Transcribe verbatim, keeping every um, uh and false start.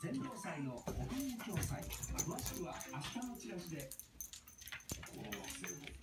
天皇祭の国民共祭、詳しくは明日のチラシで。この惑星も